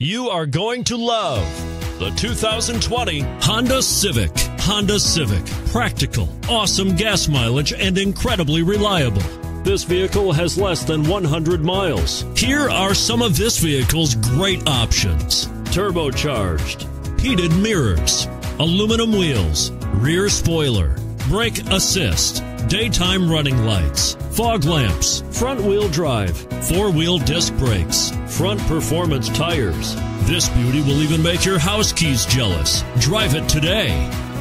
You are going to love the 2020 Honda Civic. Honda Civic. Practical, awesome gas mileage, and incredibly reliable. This vehicle has less than 100 miles. Here are some of this vehicle's great options: turbocharged, heated mirrors, aluminum wheels, rear spoiler, brake assist, daytime running lights, fog lamps, front-wheel drive, four-wheel disc brakes, front performance tires. This beauty will even make your house keys jealous. Drive it today.